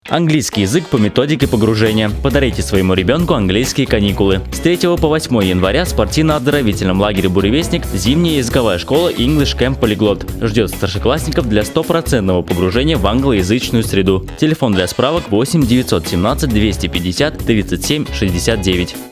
Английский язык по методике погружения. Подарите своему ребенку английские каникулы. С 3 по 8 января в спортивно-оздоровительном лагере «Буревестник» зимняя языковая школа English Camp Polyglot ждет старшеклассников для стопроцентного погружения в англоязычную среду. Телефон для справок 8 917 250 37 69.